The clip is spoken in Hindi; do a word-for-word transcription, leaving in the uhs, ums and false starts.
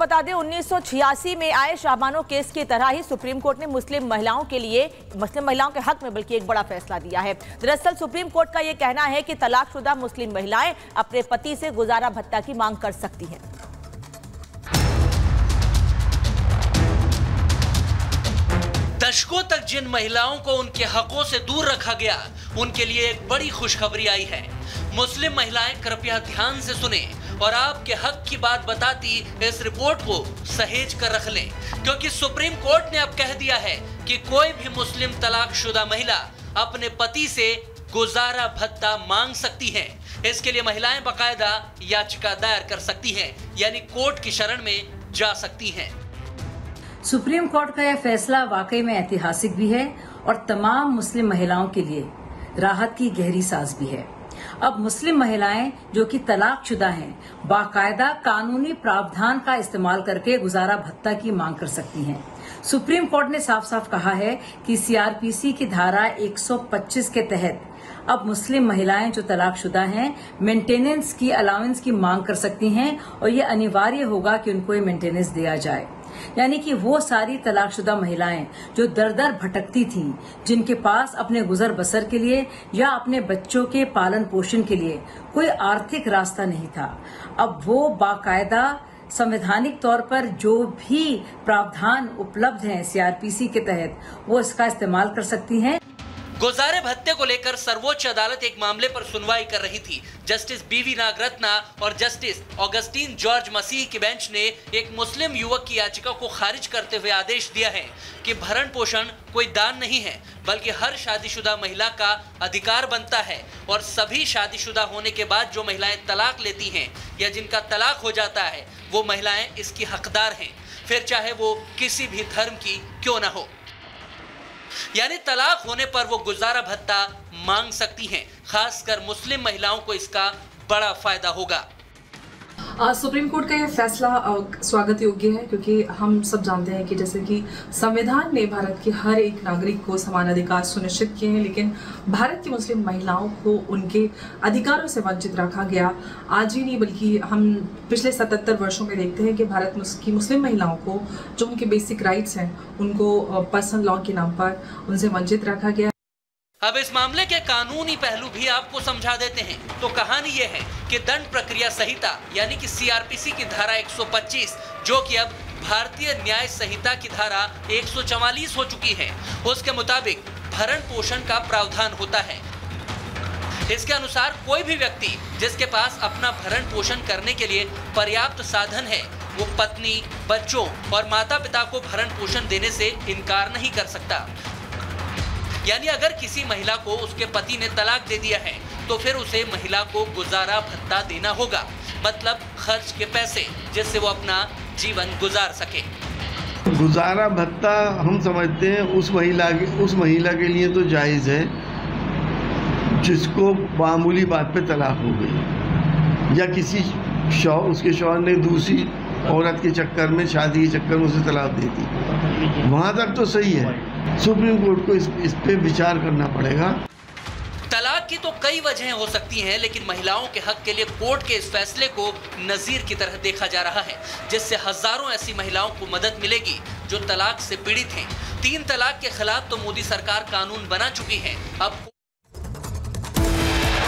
बता दें, उन्नीस सौ छियासी में आए शाहबानो केस की तरह ही सुप्रीम कोर्ट ने मुस्लिम महिलाओं के लिए, मुस्लिम महिलाओं के हक में बल्कि एक बड़ा फैसला दिया है। दरअसल सुप्रीम कोर्ट का यह कहना है कि तलाकशुदा मुस्लिम महिलाएं अपने पति से गुजारा भत्ता की मांग कर सकती हैं। दशकों तक जिन महिलाओं को उनके हकों से दूर रखा गया, उनके लिए एक बड़ी खुशखबरी आई है। मुस्लिम महिलाएं कृपया ध्यान से सुने और आपके हक की बात बताती इस रिपोर्ट को सहेज कर रख लें, क्योंकि सुप्रीम कोर्ट ने अब कह दिया है कि कोई भी मुस्लिम तलाकशुदा महिला अपने पति से गुजारा भत्ता मांग सकती हैं। इसके लिए महिलाएं बाकायदा याचिका दायर कर सकती हैं, यानी कोर्ट की शरण में जा सकती हैं। सुप्रीम कोर्ट का यह फैसला वाकई में ऐतिहासिक भी है और तमाम मुस्लिम महिलाओं के लिए राहत की गहरी सांस भी है। अब मुस्लिम महिलाएं जो कि तलाकशुदा हैं, बाकायदा कानूनी प्रावधान का इस्तेमाल करके गुजारा भत्ता की मांग कर सकती हैं। सुप्रीम कोर्ट ने साफ साफ कहा है कि सीआरपीसी की धारा एक सौ पच्चीस के तहत अब मुस्लिम महिलाएं जो तलाकशुदा हैं मेंटेनेंस की अलाउंस की मांग कर सकती हैं और ये अनिवार्य होगा कि उनको ये मेंटेनेंस दिया जाए। यानी कि वो सारी तलाकशुदा महिलाएं जो दर दर भटकती थीं, जिनके पास अपने गुजर बसर के लिए या अपने बच्चों के पालन पोषण के लिए कोई आर्थिक रास्ता नहीं था, अब वो बाकायदा संवैधानिक तौर पर जो भी प्रावधान उपलब्ध हैं सीआरपीसी के तहत, वो इसका इस्तेमाल कर सकती हैं। गुजारे भत्ते को लेकर सर्वोच्च अदालत एक मामले पर सुनवाई कर रही थी। जस्टिस बीवी नागरत्ना और जस्टिस ऑगस्टीन जॉर्ज मसीह की बेंच ने एक मुस्लिम युवक की याचिका को खारिज करते हुए आदेश दिया है कि भरण पोषण कोई दान नहीं है, बल्कि हर शादीशुदा महिला का अधिकार बनता है और सभी शादीशुदा होने के बाद जो महिलाएं तलाक लेती हैं या जिनका तलाक हो जाता है, वो महिलाएं इसकी हकदार हैं, फिर चाहे वो किसी भी धर्म की क्यों न हो। यानी तलाक होने पर वो गुजारा भत्ता मांग सकती हैं। खासकर मुस्लिम महिलाओं को इसका बड़ा फायदा होगा। सुप्रीम कोर्ट का यह फैसला स्वागत योग्य है, क्योंकि हम सब जानते हैं कि जैसे कि संविधान ने भारत के हर एक नागरिक को समान अधिकार सुनिश्चित किए हैं, लेकिन भारत की मुस्लिम महिलाओं को उनके अधिकारों से वंचित रखा गया। आज ही नहीं बल्कि हम पिछले सतहत्तर वर्षों में देखते हैं कि भारत की मुस्लिम महिलाओं को जो उनके बेसिक राइट्स हैं उनको पर्सनल लॉ के नाम पर उनसे वंचित रखा गया। अब इस मामले के कानूनी पहलू भी आपको समझा देते हैं। तो कहानी ये है कि दंड प्रक्रिया संहिता यानी कि सीआरपीसी की धारा एक सौ पच्चीस, जो कि अब भारतीय न्याय संहिता की धारा एक सौ चवालीस हो चुकी है, उसके मुताबिक भरण पोषण का प्रावधान होता है। इसके अनुसार कोई भी व्यक्ति जिसके पास अपना भरण पोषण करने के लिए पर्याप्त साधन है, वो पत्नी, बच्चों और माता पिता को भरण पोषण देने से इनकार नहीं कर सकता। यानी अगर किसी महिला को उसके पति ने तलाक दे दिया है तो फिर उसे महिला को गुजारा भत्ता देना होगा, मतलब खर्च के पैसे, जिससे वो अपना जीवन गुजार सके। गुजारा भत्ता हम समझते हैं उस महिला के उस महिला के लिए तो जायज़ है जिसको मामूली बात पे तलाक हो गई या किसी शौ उसके शौहर ने दूसरी औरत के चक्कर में, शादी के चक्कर में उसे तलाक दे दी, वहाँ तक तो सही है। सुप्रीम कोर्ट को इस, इस पे विचार करना पड़ेगा। तलाक की तो कई वजहें हो सकती हैं, लेकिन महिलाओं के हक के लिए कोर्ट के इस फैसले को नजीर की तरह देखा जा रहा है, जिससे हजारों ऐसी महिलाओं को मदद मिलेगी जो तलाक से पीड़ित हैं। तीन तलाक के खिलाफ तो मोदी सरकार कानून बना चुकी है। अब